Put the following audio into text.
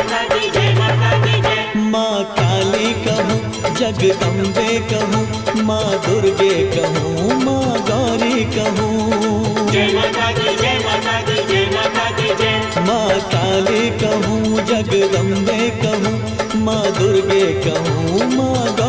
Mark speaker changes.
Speaker 1: माँ काली कहूँ, जगदम्बे कहूँ, माँ दुर्गे कहूँ, माँ गौरी कहूँ। माँ काली कहूँ, जगदम्बे कहूँ, माँ दुर्गे कहूँ, माँ